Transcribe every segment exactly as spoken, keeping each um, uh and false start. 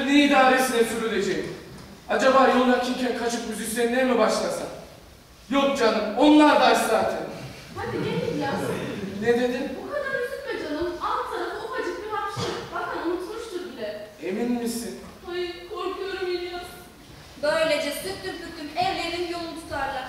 ne idaresine sürüleceğim? Acaba yol yakınken kaçıp müzisyenliğe mi başlasam? Yok canım, onlar da zaten. Hadi gel İlyas. Ne dedin? Bu kadar üzülme canım. Alt tarafı ufacık bir hapşırık. Bakın unutmuştur bile. Emin misin? Hayır, korkuyorum İlyas. Böylece süttüm püttüm evlerin yolunu tutarlar.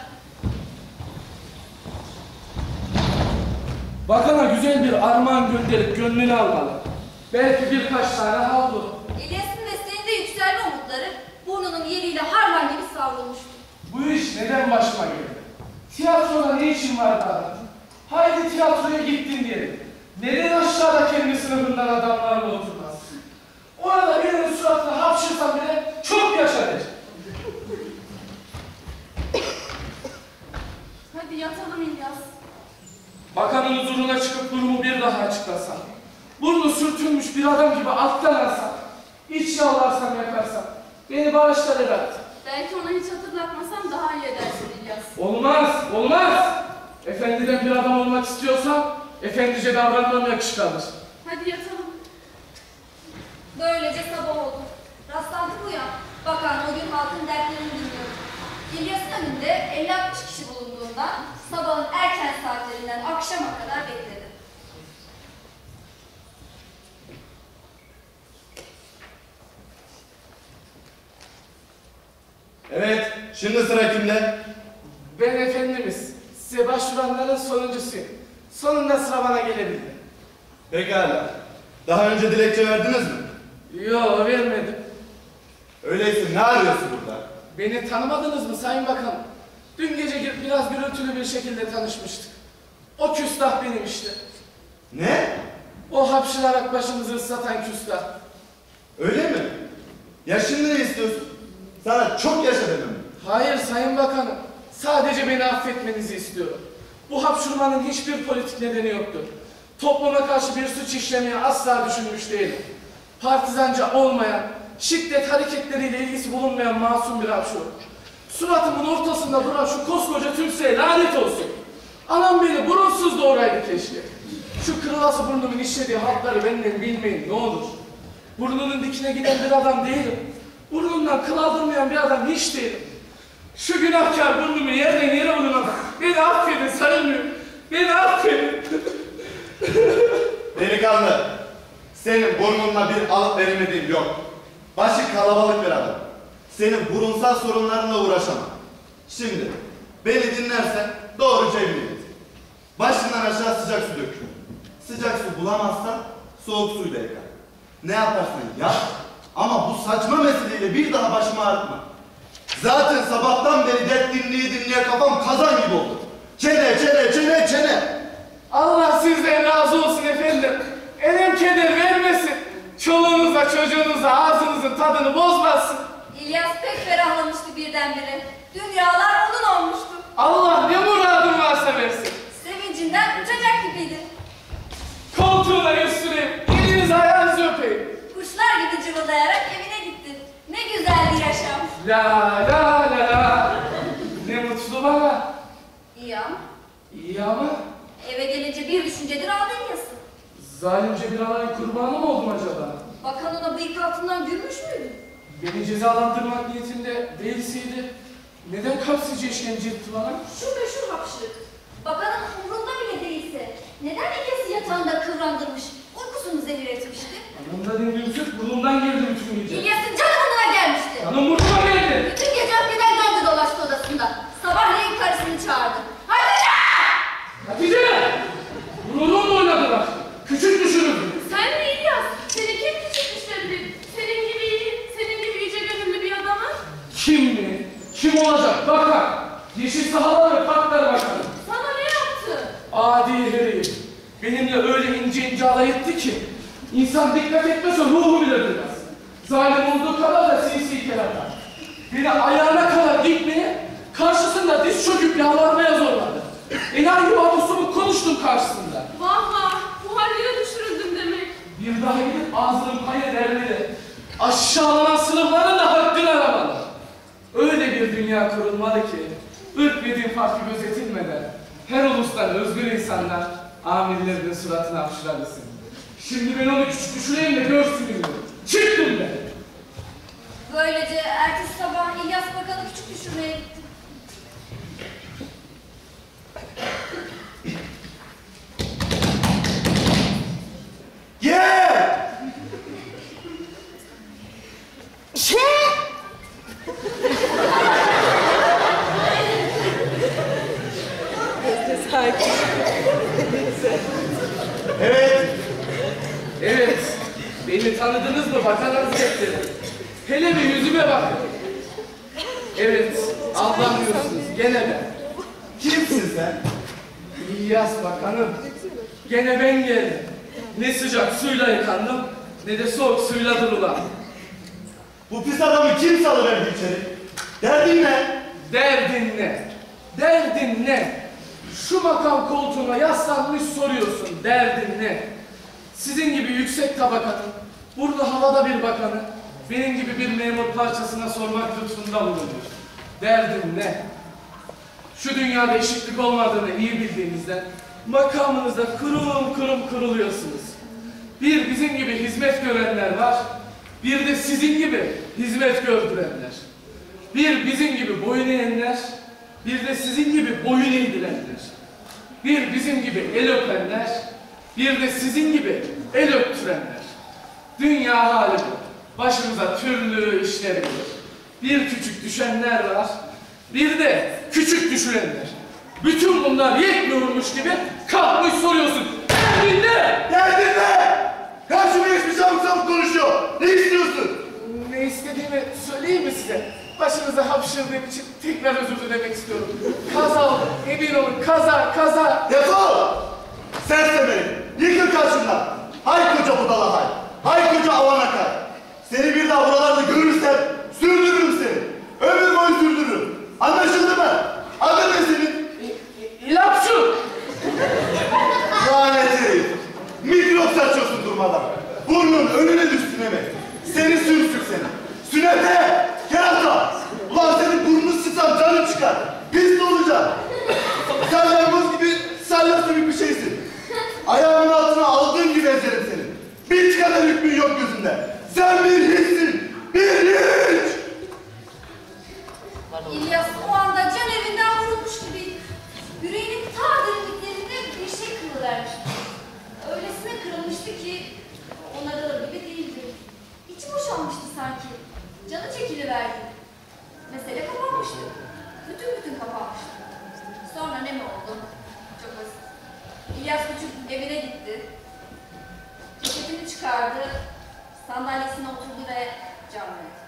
Bakana güzel bir armağan gönderip gönlünü almalı. Belki birkaç tane havlu. İlyas'ın mesleğinde yükselme umutları burnunun yeriyle harman gibi savrulmuştu. Bu iş neden başıma geldi? Tiyatroda ne işin vardı adam? Haydi tiyatroya gittin diyelim. Neden aşağıda kendi sınıfından adamlarla oturmaz? Orada birinin suratına hapşırsam bile çok yaşa der. Hadi yatalım İlyas. Bakanın huzuruna çıkıp durumu bir daha açıklasam. Burnu sürtülmüş bir adam gibi alttan alsam. İç yalvarsam yakarsam. Beni bağışlar herhalde. Belki ona hiç hatırlatmasam daha iyi edersin İlyas. Olmaz, olmaz. Efendiden bir adam olmak istiyorsam, efendice davranmam yakışık alır. Hadi yatalım. Böylece sabah oldu. Rastlantı bu ya. Bakan o gün halkın dertlerini dinliyordu. İlyas'ın önünde elli altmış kişi bulunduğundan sabahın erken saatlerinden akşama kadar bekledi. Evet, şimdi sıra kimde? Ben efendimiz, size başvuranların sonuncusuyum. Sonunda sıra bana gelebildi. Pekala. Daha önce dilekçe verdiniz mi? Yo, vermedim. Öyleyse ne arıyorsun burada? Beni tanımadınız mı Sayın Bakanım? Dün gece biraz gürültülü bir şekilde tanışmıştık. O küstah benim işte. Ne? O hapşırarak başımızı ıslatan küstah. Öyle mi? Ya şimdi ne istiyorsun? Sana çok yaşa demem. Hayır Sayın Bakanım. Sadece beni affetmenizi istiyorum. Bu hapşurmanın hiçbir politik nedeni yoktur. Topluma karşı bir suç işlemeyi asla düşünmüş değilim. Partizanca olmayan, şiddet hareketleriyle ilgisi bulunmayan masum bir hapşur. Suratımın ortasında duran şu koskoca tümseye lanet olsun. Anam beni burunsuz doğuraydı keşke. Şu kırılası burnumun işlediği hatları benden bilmeyin ne olur. Burnunun dikine giden bir adam değilim. Burnundan kıl aldırmayan bir adam hiç değilim. Şu günahkar burnumu yerden yere vuran adam. Beni affedin sayılmıyor. Beni affedin. Delikanlı, senin burnunla bir alıp veremediğin yok. Başı kalabalık bir adam. Senin burunsal sorunlarınla uğraşamam. Şimdi beni dinlersen doğruca evine git. Başından aşağı sıcak su dökün. Sıcak su bulamazsan soğuk suyla yıkar. Ne yaparsan yap ama bu saçma meseleyle bir daha başımı ağrıtma. Zaten sabahtan beri dert dinleye dinleye kafam kazan gibi oldu. Çene çene çene çene. Allah sizden razı olsun efendim. Elem keder vermesin. Çoluğunuza çocuğunuza ağzınızın tadını bozmasın. İlyas pek ferahlamıştı birdenbire. Dünyalar onun olmuştu. Allah ne muradın varsa versin. Sevincinden uçacak gibiydi. Koltuğuna yüz süreyim. Elinizi ayağınızı öpeyim. Kuşlar gibi cıvıldayarak evine gitti. Ne güzel bir yaşam. La la la la. Ne mutlu bana. İyi ama İyi ama eve gelince bir düşüncedir aldı İlyas'ı. zalimce bir alay kurbanı mı oldum acaba? Bakan ona bıyık altından gülmüş müydü? Beni cezalandırmak niyetinde değilseydi neden kapsayıcı işkence etti bana? Şu meşhur hapşırık. Bakanın umrunda bile değilse neden İlyas'ı yatağında kıvrandırmış, uykusunu zehir etmişti? Yanımda dindiğim süt burnumdan geldi bütün gece. İlyas'ın canı burnuna gelmişti. Canım burnuma geldi. Bütün gece öfkeden döndü dolaştı odasında. Sabahleyin karısını çağırdı. Hatice! Hatice! Gururumla oynadılar. Küçük düşürüldü. Sen mi İlyas? Seni kim küçültmüş dedi? Senin gibi iyi, senin gibi yüce gönüllü bir adamı. Kim mi? Kim olacak? Bakar. Yeşil sahalar ve parklar bakarım. Sana ne yaptı? Adi herif. Benimle öyle ince ince alay etti ki insan dikkat etmezse ruhu bile duymaz. Zalim olduğu kadar da sinsi kenarda. Beni ayağına kadar gitmeye, karşısında diz çöküp yalvarmaya zorladı. Enayi babusumu konuştum karşısında. Vah vah, bu hallere düşürüldüm demek. Bir daha gidip ağzının payı derleri. Aşağılanan sınıfların da hakkını aramalı. Öyle bir dünya kurulmalı ki, ırk ve din farkı gözetilmeden her ulustan özgür insanlar amirlerinin suratına hapşırabilsin. Şimdi ben onu küçük düşüreyim de görsün günü. Çıktım ben. Böylece ertesi sabah İlyas Bakan'ı küçük düşürmeye gitti. Gel! Evet. Evet, beni tanıdınız mı Bakan Hazretleri? Hele bir yüzüme bakın. Evet, anlamıyorsunuz, gene ben. Kimsin sen? İlyas Bakanım, gene ben geldim. Ne sıcak suyla yıkandım, ne de soğuk suyla durulan. Bu pis adamı kim salıverdi içeri? Derdin ne? Derdin ne? Derdin ne? Şu makam koltuğuna yaslanmış soruyorsun, derdin ne? Sizin gibi yüksek tabakanın, burnu havada bir bakanı, benim gibi bir memur parçasına sormak lütfunda bulunuyor. Derdin ne? Şu dünyada eşitlik olmadığını iyi bildiğinizden, makamınızda kurum kurum kuruluyorsunuz. Bir bizim gibi hizmet görenler var, bir de sizin gibi hizmet gördürenler. Bir bizim gibi boyun eğenler, bir de sizin gibi boyun eğdirenler. Bir bizim gibi el öpenler, bir de sizin gibi el öptürenler. Dünya hali bu. Başımıza türlü işler gelir. Bir küçük düşenler var, bir de küçük düşürenler. Bütün bunlar yetmiyormuş gibi kalkmış soruyorsun. Derdin ne? Derdin ne? Karşıma geçmiş çabuk çabuk konuşuyor. Ne istiyorsun? Ne istediğimi söyleyeyim mi size? Başınıza hapşırdığım için tekrar özür dilemek istiyorum. Kaza oldu, emin olun, kaza, kaza. Defol! Sersemi! Yıkıl karşımdan! Hay koca budala hay! Hay koca avanakay! Seni bir daha buralarda görürsem sürdürürüm seni! Ömür boyu sürdürürüm! Anlaşıldı mı? Adın ne senin? Lapşu! Lanet herif! Mikrop saçıyorsun durmadan! Burnun önüne düşsün hemen! Seni sümsük seni! Sünete! Kerata! Ulan senin burnunu sıksam canın çıkar! Pis olacak! Sen yalnız gibi salya sümük bir şeysin! Ayağımın altına aldığın gibi ezerim seni! Bir kadar hükmün yok gözünde! Sen bir hiçsin! Bir hiç! İlyas o anda can evinden vurulmuş gibi yüreğinin ta derinliklerinde bir şey kırıvermiş. Öylesine kırılmıştı ki onarılır gibi değildi. İçi boşalmıştı sanki. Canı çekiliverdi. Mesele kapanmıştı. Bütün bütün kapanmıştı. Sonra ne mi oldu? Çok basit. İlyas küçük evine gitti. Ceketini çıkardı. Sandalyesine oturdu ve can verdi.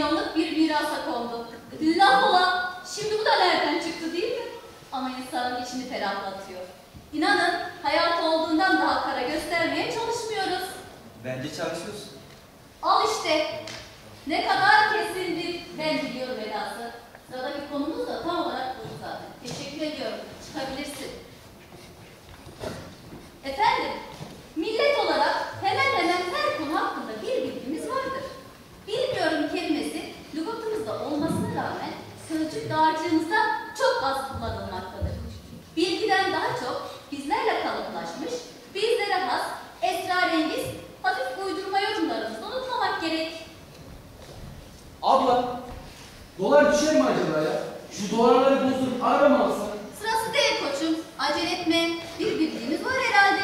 milyonluk bir mirasa kondu. Laf olan, şimdi bu da nereden çıktı değil mi? Ama insanın içini ferahlatıyor. İnanın hayat olduğundan daha kara göstermeye çalışmıyoruz. Bence çalışıyorsun. Al işte. Ne kadar kesin bir ben biliyorum edası. Sıradaki konumuz da tam olarak bu zaten. Teşekkür ediyorum. Çıkabilirsin. Efendim, millet olarak hemen hemen her konu hakkında bir bilgimiz vardır. Bilmiyorum kelimesi lügatımızda olmasına rağmen sözcük dağarcığımızda çok az kullanılmaktadır. Bilgiden daha çok bizlerle kalıplaşmış, bizlere has, esrarengiz, hafif uydurma yorumlarımızı unutmamak gerek. Abla, dolar düşer mi acaba ya? Şu dolarları bozdurup araba mı alsak? Sırası değil koçum, acele etme. Bir bildiğimiz var herhalde.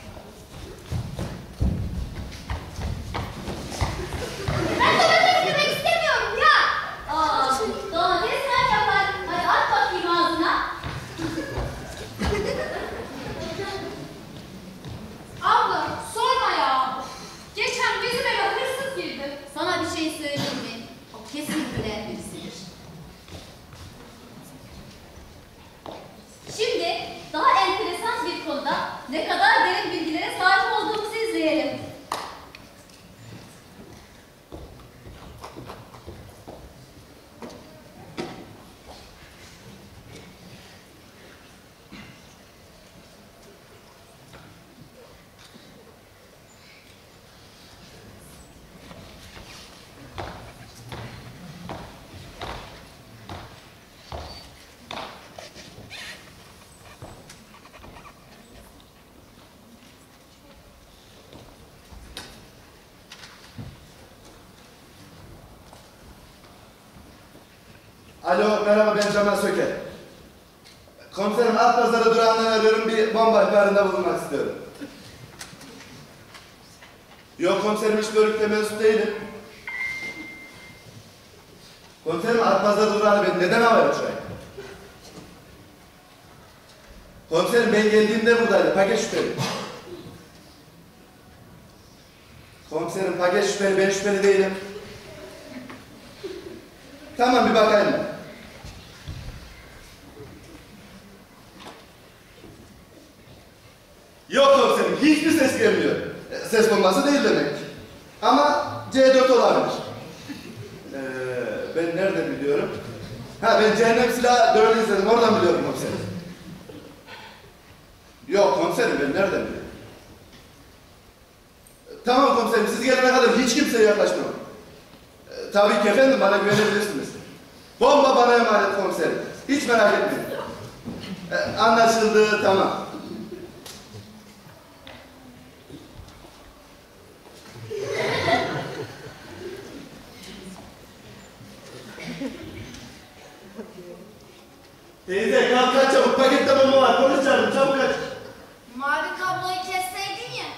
Ben domates yemek istemiyorum ya. Aa, domates sen yapar. Hadi at bakayım ağzına. Abla sorma ya. Geçen bizim eve hırsız girdi. Sana bir şey söyleyeyim mi? O kesin bilen birisidir. Şimdi daha enteresan bir konuda ne kadar derin bilgilere sahip olduğumuzu izleyelim. Alo, merhaba, ben Cemal Söker. Komiserim, Alpazarı durağından arıyorum, bir bomba ihbarında bulunmak istiyorum. Yok komiserim, hiç börükle mensup değilim. Komiserim, Alpazarı durağını ben neden havaya uçurayım? Komiserim, ben geldiğimde buradaydı, paket şüpheli. Komiserim, paket şüpheli, ben şüpheli değilim. Tamam, bir bakayım. Yok komiserim, hiçbir ses gelmiyor. Ses bombası değil demek. Ama C dört olabilir. Ee, ben nerede biliyorum? Ha, ben Cehennem Silahı dördü izledim, oradan biliyorum komiserim. Yok komiserim, ben nereden biliyorum? Tamam komiserim, siz gelene kadar hiç kimseye yaklaşmam. Ee, tabii ki efendim, bana güvenebilirsiniz. Bomba bana emanet komiserim. Hiç merak etmeyin. Ee, anlaşıldı, tamam. Teyze kalk kaç çabuk, pakette bomba var, polis çağırın, çabuk kaç. Mavi kabloyu kesseydin ya.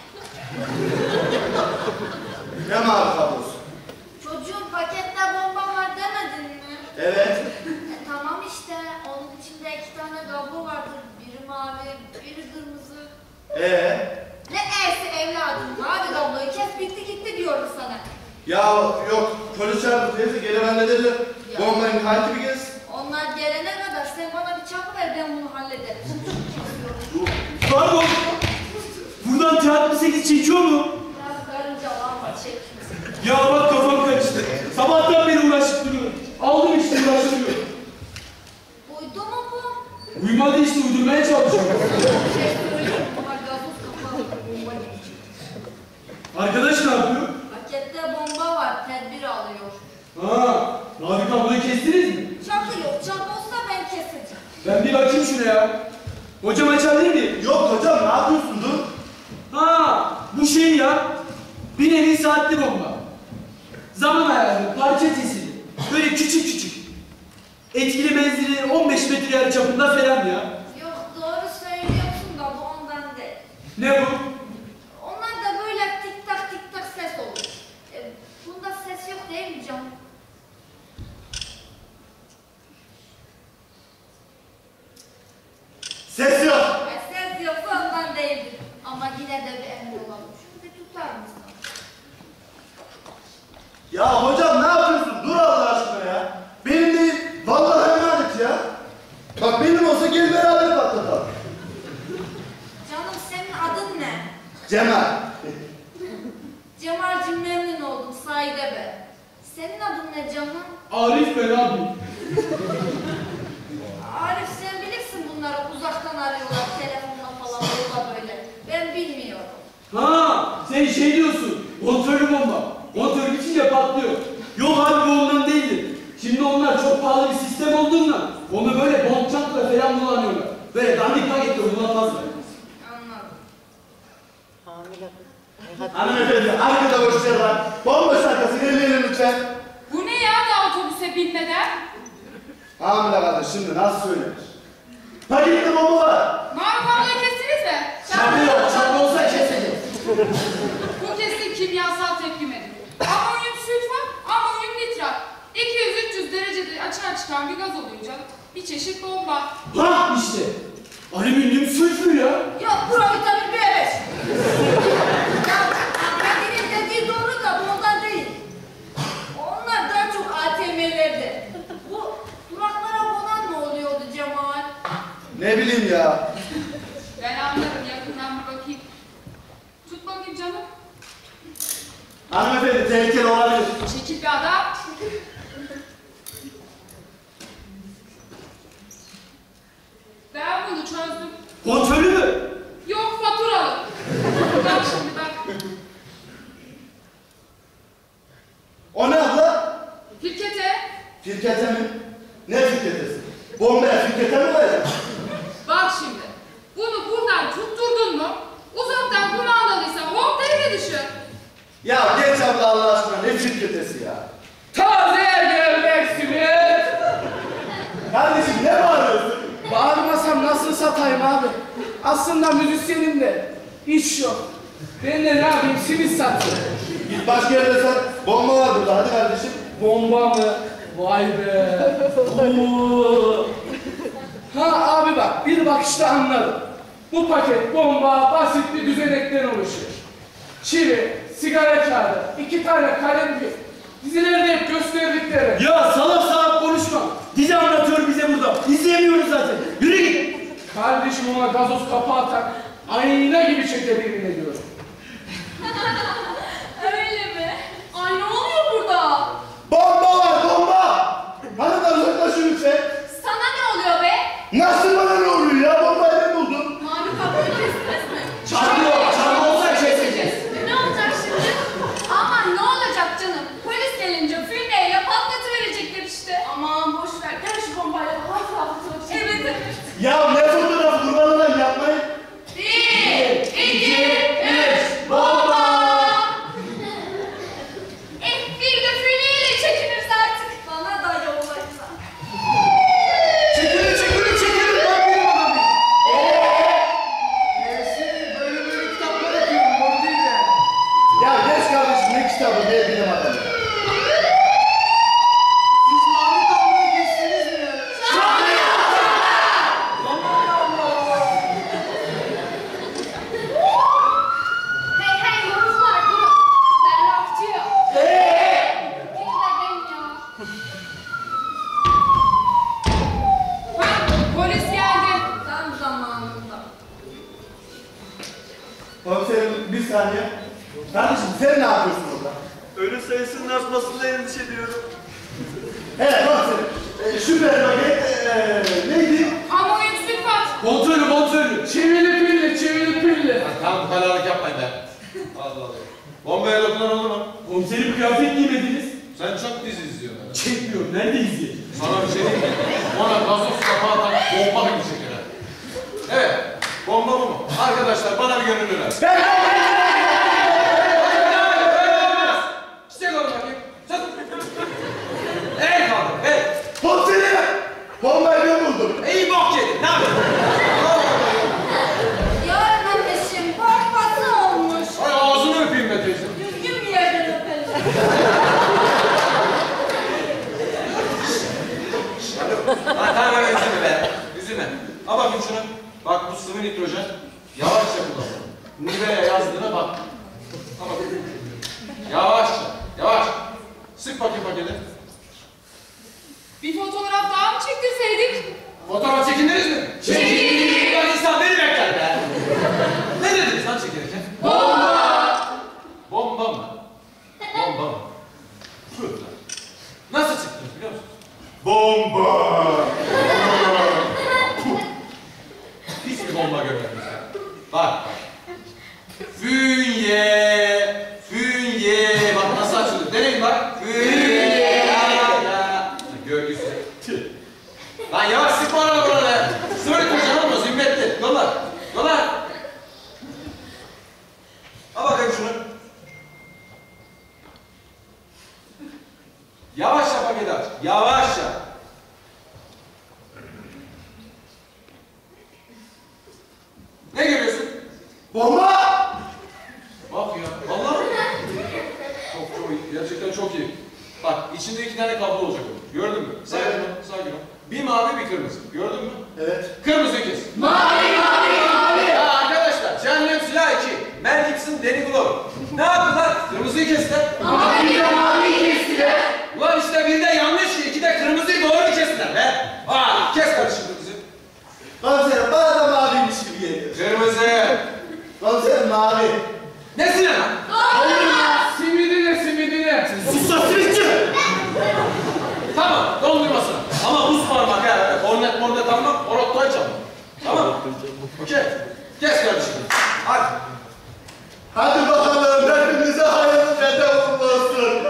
Ne mavi kablosu? Çocuğun pakette bomba var demedin mi? Evet. E, tamam işte, onun içinde iki tane kablo vardır. Biri mavi, biri kırmızı. Ee? Ne e'si evladım, mavi kabloyu kes bitti gitti diyorum sana. Ya yok, polis çağırın teyze, gelin hallederler. Bombayın hangi bir kez? Onlar gelene kadar sen bana bir çabuk ver, ben bunu hallederim. Pardon. Buradan Teatro sekiz çekiyor mu? Biraz karınca lamba çekmiş. Ya bak kafam karıştı. Sabahtan beri uğraşıp duruyorum. Aldım işte uğraştırıyorum. Uydu mu bu? Uyumadı işte uydurmaya çalışıyorum. Şey söyleyeyim, buna gazoz kapalı bomba gibi. Arkadaş ne yapıyor? Pakette bomba var, tedbir alıyor. Ha, mavi kabloyu kestiniz mi? Çakı yok, çakı olsa ben keseceğim. Ben bir bakayım şuraya. Hocam açar değil mi? Yok hocam, ne yapıyorsun dur? Ha, bu şey ya. Bir nevi saatli bomba. Zaman ayarlı, parça tesiri. Böyle küçük küçük. Etkili menzili on beş metre yer çapında falan ya. Yok, doğru söylüyorsun da bu ondan değil. Ne bu? Onlar da böyle tik tak tik tak ses olur. E, bunda ses yok değil mi canım? Ses yok. E, ses yoksa ondan değildir. Ama yine de bir emin olalım. Şunu bir tutar mısın? Ya hocam ne yapıyorsun? Dur Allah gel beraber patlatalım. Canım senin adın ne? Cemal. Cemal'cim memnun oldum Saide be. Senin adın ne canım? Arif ben abi. Arif sen bilirsin bunları uzaktan arıyorlar telefonla falan burada böyle. Ben bilmiyorum. Ha, sen şey diyorsun. Kontrollü bomba. Kontrol bitince patlıyor. Yok abi bu ondan değildir. Şimdi onlar çok pahalı bir sistem olduğundan onu böyle bontçakla falan kullanıyorlar. Böyle dandik paketle kullanmazlar. Anladım. Hanımefendi arkada boş yer var. Bomboş arkası elleyin lütfen. Bu ne ya da otobüse binmeden? Hamile kadın şimdi nasıl söylenir? Pakette bomba var. Mavi kabloyu kestiniz mi? Şaka yok, şaka olsa keselim. Bu kesin kimyasal tepkimedir. Amonyum sülfat, amonyum nitrat. iki yüz üç yüz derecede açığa çıkan bir gaz oluyor canım. Bir çeşit bomba. Ha işte. Alüminyum sülfür ya. Yok bura vitamin B beş. Ya Ahmet'in dediği doğru da bu ondan değil. Onlar daha çok A T M'lerde. Bu duraklara konan ne oluyordu Cemal? Ne bileyim ya. Ben anlarım, yakından bir bakayım. Tut bakayım canım. Hanımefendi tehlikeli olabilir. Çekil bir adam. Ben bunu çözdüm. Kontrollü mü? Yok faturalı. Bak şimdi bak. O ne abla? Firkete. Firkete mi? Ne firketesi? Bombaya firkete mi olacak? Bak şimdi. Bunu buradan tutturdun mu? Uzaktan kumandalıysa hop devre dışı. Ya geç abla Allah aşkına ne firketesi ya? Taze gelmek simit. Kardeşim ne bağırıyorsun? Bağırmasam nasıl satayım abi? Aslında müzisyenim de. Hiç yok. Ben de ne yapayım simit satıyorum. Git başka yerde sat. Bomba var burada hadi kardeşim. Bomba mı? Vay be. Oo. Ha abi bak bir bakışta anladım. Bu paket bomba basit bir düzenekten oluşuyor. Çivi, sigara kağıdı, iki tane kalem gibi. Dizilerde hep gösterdikleri. Ya salak salak konuşma. Dizi anlatıyor bize burada. İzleyemiyoruz zaten. Yürü git. Kardeşim ona gazoz kapağı tak. Ayna gibi çeker yemin ediyorum. Öyle mi? Ay ne oluyor burada? Bomba var bomba! Hadi da uzaklaşın lütfen. Sana ne oluyor be? Nasıl bana ne oluyor ya? Bombayı ben buldum. Mavi kabloyu kestiniz mi? Çarpıyor. Çarpı olsa keseceğiz. Ne olacak şimdi? Aman ne olacak canım? Polis gelince füneyle patlatıverecekler işte. Aman boş ver. Gel şu bombayla hatıra tutmak için. Evet evet. Ya ne fotoğraf kurbanından yapmayın. Bir, iki, üç, Bomba! Eh bir de füneyle çekiliriz artık. Bana da yollaysa. Çekilin çekilin çekilin ben benim adamım. Eee? Böyle böyle kitaplar okuyorum doğru değil de. Ya geç kardeşim ne kitabı ne bilim adamı. Siz mavi kabloyu kestiniz mi? Hey hey yorumlar durun. Ben rockçuyum. Eee? Bir de ben ya. Bak polis geldi. Tam zamanında. Komiserim bir saniye. Kardeşim sen ne yapıyorsun orada? Ölü sayısının artmasında endişe ediyorum. Evet komiserim. E, şüpheli paket e, neydi? Amonyum sülfat. Kontrollü kontrollü. Çivili pilli çivili pilli. Tamam kalabalık yapmayın be. Allah Allah. Bombaya dokunan olur mu? Komiserim kıyafet giymediniz. Sen çok dizi izliyorsun. Çekmiyor. Nerede izleyeceğim? Sana bir şey diyeyim mi? Ona gazoz kapağı tak, bomba gibi çeker. Evet, bomba bu mu? Arkadaşlar bana bir gönüllü ver. Çiçek olun bakayım. Çak. El kaldı, el. Komiserim! Bombayı ben buldum. İyi bok yedin, ne yapıyorsun? Yarın ateşim bombası olmuş. Ay ağzını öpeyim be teyze. Düzgün bir yerden öpelim. Lan tamam hemen üzülme be. Üzülme. Al bakayım şunu. Bak bu sıvı nitrojen. Yavaşça kullan. Nivea yazdığına bak. Al bakayım. Yavaşça, yavaş. Sık bakayım paketi. Bir fotoğraf daha mı çektirseydik? Fotoğraf çekindiniz mi? Çek. göbeğimizde. Bak bak. Fünye, fünye. Bak nasıl açılıyor. Deneyin bak. Fünye. Ya, ya. Gölgesi. Tüh. Lan yavaş sıkma ona burada. Sığır kıracağım ama zimmetli. Dolar. Dolar. Al bakayım şunu. Yavaşça paketi aç. Yavaşça. Ne görüyorsun? Bomba! Bak ya. Vallahi. Çok çok iyi. Gerçekten çok iyi. Bak içinde iki tane kablo olacak. Gördün mü? Sakin ol. Sakin ol. Bir mavi bir kırmızı. Gördün mü? Evet. Kırmızı kes. Mavi mavi mavi. Ya arkadaşlar, Cehennem Silah iki, Mel Gibson, Danny Glover. Ne yaptılar? Kırmızıyı kestiler. Mavi mavi kestiler. Ulan işte bir de yanlış, iki de kırmızıyı doğru kestiler be. Aa, kes kardeşim kırmızı. Komiserim bana da maviymiş gibi geliyor. Kırmızı. Komiserim mavi. Nesine lan? Simidine simidine. Sus lan simitçi! Tamam, dondurmasına. Ama buz parmak ha. Kornet mornet almak, orottoy çalmak. Tamam. Okey. Kes kardeşim. Hadi. Hadi bakalım hepimize hayırlı feda olsun.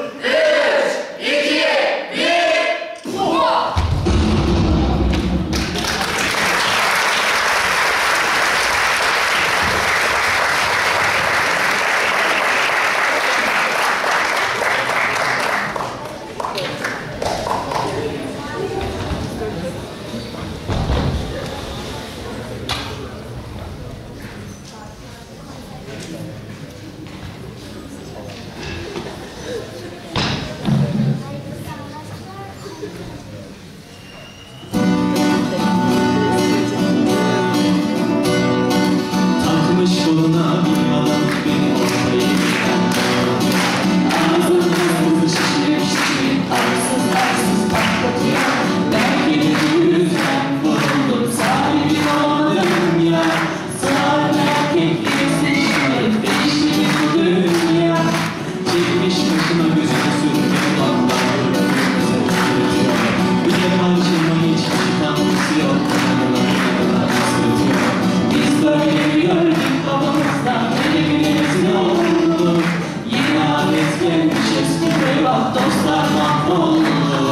Takmış koluna bir yalan beni ortaya giden ağzını şişirip şişirip arsız arsız patlatıyor. Belki de bu yüzden vuruldum sahibim olmadım ya. Sağır erkekleri seçmek değişmiş bu dünya. Çekmiş başına gözünü sürmüyor damlaları kırmızı tutuyor. Bir de karşıma hiç çıkanlısı yok. Kanallar sırtıyor. Biz böyle gördük babamızdan elimiz ne oldu? Yeni adet gelmiş eski beyvat dostlar mahvoldu.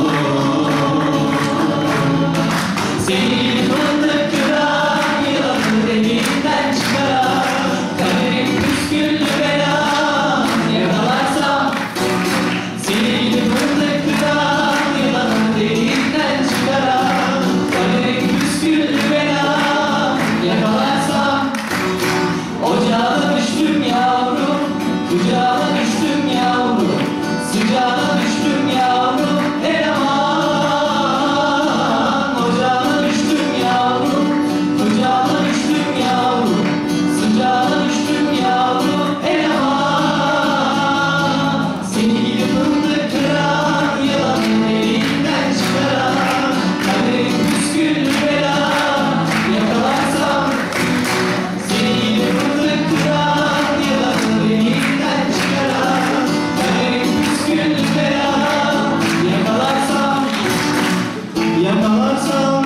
Seni fındık kıran yılanı deliğinden çıkaran kaderin püsküllü belan yakalarsam. Seni fındık kıran yılanı deliğinden çıkaran kaderin püsküllü belan yakalarsam. Ocağına düştüm yavrum, kucağına düştüm yavrum, sıcağına düştüm yavrum, el aman. Ocağına düştüm yavrum, kucağına düştüm yavrum, sıcağına düştüm yavrum, el aman. Seni gibi fındık kıran, yılanın elinden çıkaran, kaderin püsküllü belan yakalarsam. Seni gibi fındık kıran, yılanın elinden çıkaran, kaderin püsküllü belan yakalarsam, yakalarsam.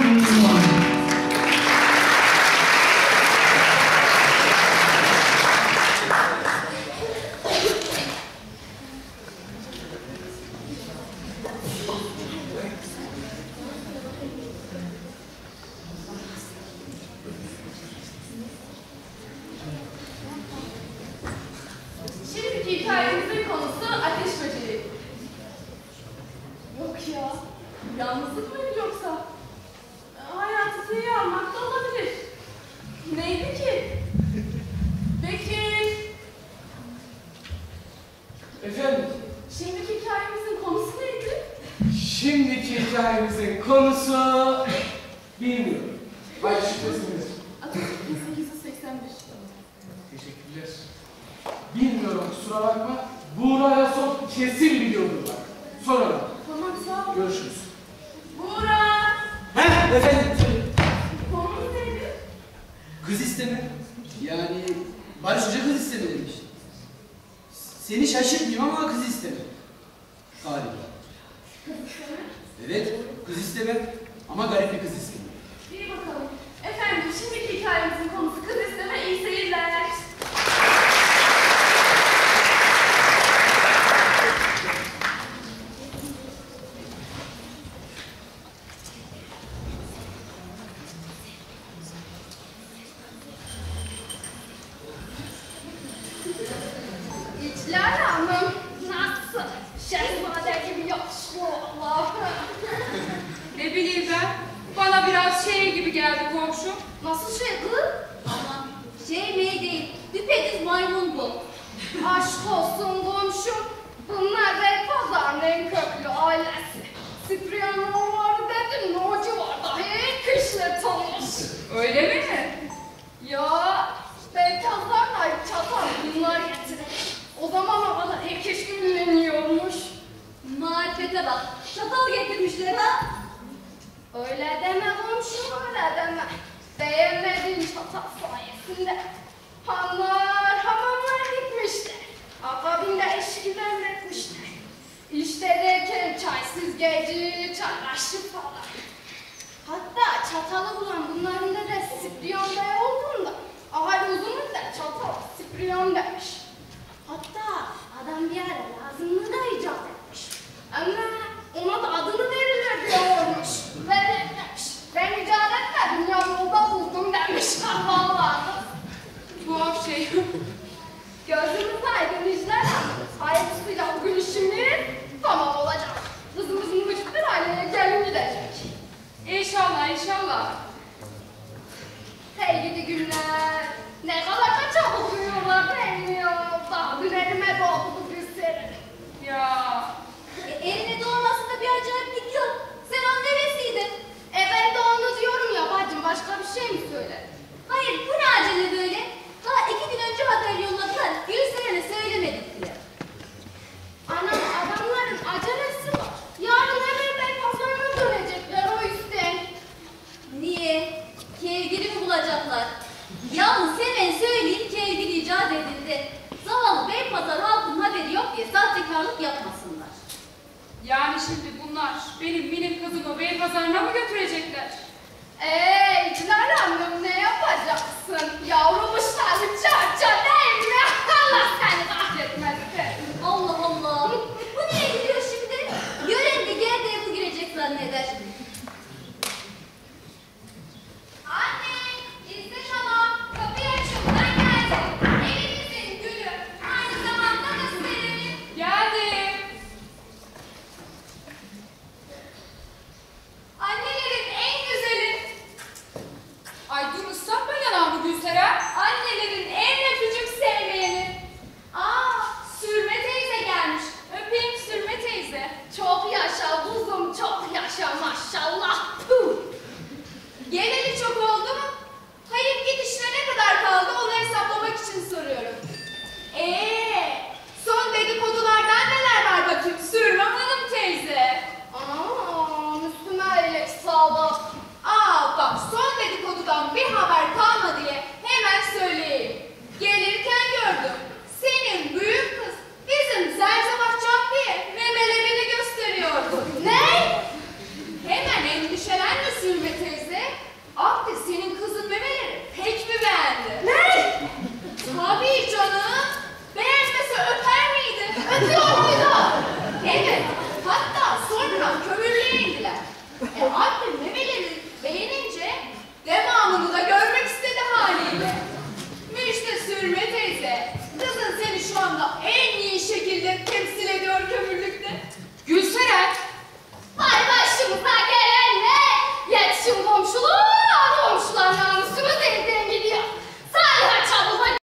Şimdiki hikayemizin konusu ateş böceği. Yok ya, yalnızlık mıydı yoksa? Hayatı seviye almak da olabilir. Neydi ki? Bekir, Efendim, şimdiki hikayemizin konusu neydi? şimdiki hikayemizin konusu bilmiyorum. Baş şüphesiniz. Atatürk bin sekiz yüz seksen bir. Teşekkürler. Bilmiyorum kusura bakma. Buğra'ya sor kesin biliyordur bak. Soralım. Tamam sağ ol. Görüşürüz. Buğra, Heh efendim. konumuz neydi? Kız isteme. Yani Barış Hoca kız isteme demiş. Seni şaşırtmayayım ama kız isteme. Galiba. Kız isteme. Evet, kız isteme ama garip bir kız isteme. İyi bakalım. Efendim şimdiki hikayemizin konusu kız komşu? Nasıl şey kız? Aman şey mi değil, düpedüz maymun bu. Aşk olsun komşum, bunlar Beypazar'ın en köklü ailesi. Sipriyanlar var dedim, ne hoca var da hiç işletilmiş. Öyle mi? Ya Beypazar'la çatal bunlar getirir. O zamana kadar herkes ünleniyormuş. Marifete bak, çatal getirmişler ha. Öyle deme komşum, öyle deme. Beğenmediğin çatal sayesinde hanlar, hamamlar gitmişler. Akabinde eşkiler üretmişler. İşte derken çaysız gece, çaylaşır falan. Hatta çatalı bulan bunların da Sipriyon Bey olduğunda ahali uzun müddet çatal Sipriyon demiş. Hatta adam bir ara lazımını da icat etmiş. Ama ona da adını verirler diyormuş. Verirlermiş. Ben icat etmedim, yolda buldum demiş. Vallahi. Tuhaf şey. Gözümüz aydın işler. Hayırlısıyla bugün işimiz tamam olacak. Kızımızın vücut bir aileye gelin gidecek. İnşallah, inşallah. Hey gidi günler. Ne kadar da çabuk uyuyorlar değil mi ya? Daha dün elime doldu bir seri. Ya. E, eline doğmasında bir acayiplik yok. Sen onun neresiydin? E ben de onu diyorum ya bacım, başka bir şey mi söyledin? Hayır, bu ne acele böyle? Daha iki gün önce haber yolladılar. Gülseren'e söylemedik bile. Anam, adamların acelesi var. Yarın hemen ben pazarına dönecekler o yüzden. Niye? Kevgiri mi bulacaklar? Yalnız hemen söyleyeyim, kevgiri icat edildi. Zavallı Beypazarı halkın haberi yok diye sahtekarlık yapmasınlar. Yani şimdi bunlar benim minik kızımı Beypazarı'na mı götürecekler? Eee içler